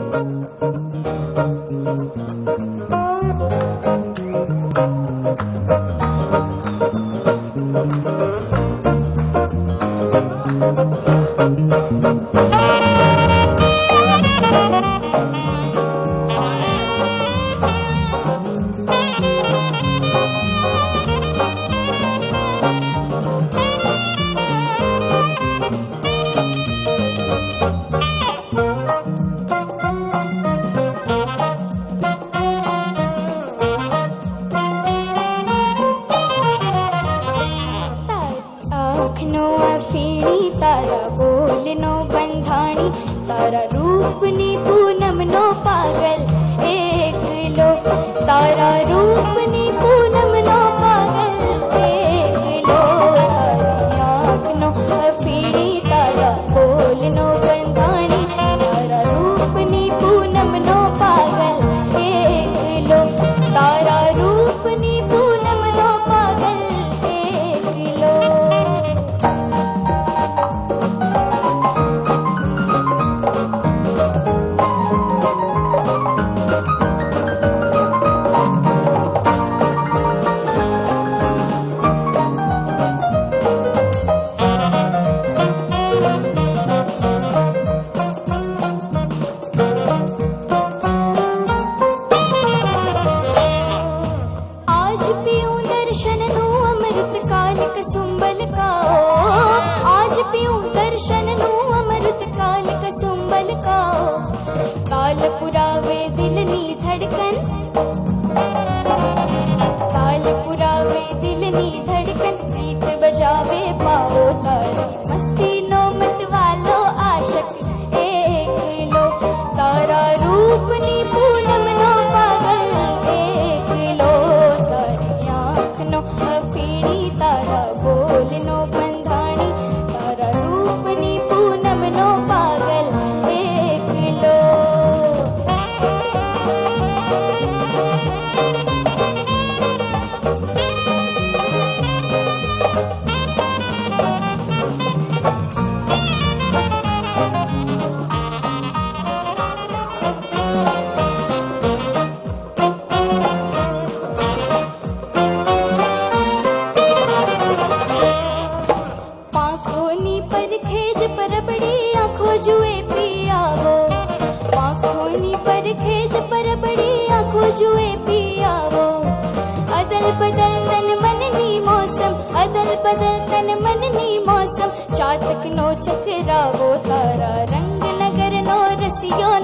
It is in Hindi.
तारा बोलनो बंधाणी तारा रूपनी पूनम नो पागल एक लो तारा रूपनी पूनम नो पागल एक लो तारी आँख नो अफीणी तारा बोलनो बंधाणी तारा रूपनी पूनम नो पागल एक लो तारा रूपनी पूनम नो पागल एक लो। सुंबल का आज पीऊं दर्शन नू अमृत काल का सुंबल का काल पुरावे दिल नी धड़कन काल पुरावे दिल नी धड़कन प्रीत बजावे पाओ तारी मस्ती नो मत वालो आशक एक लो तारा रूपनी पूनम नो पागल एक लो तारी आँख नो अफीणी तारा बोलनो बंधाणी तारा रूपनी पूनम नो पागल एक लो। जुए पियावो आँखों पर खेज पर बड़ी आँखों जुए पियावो अदल बदल तन मन नी मौसम अदल बदल तन मन नी मौसम चातक नो चकरावो तारा रंग नगर नो रसियो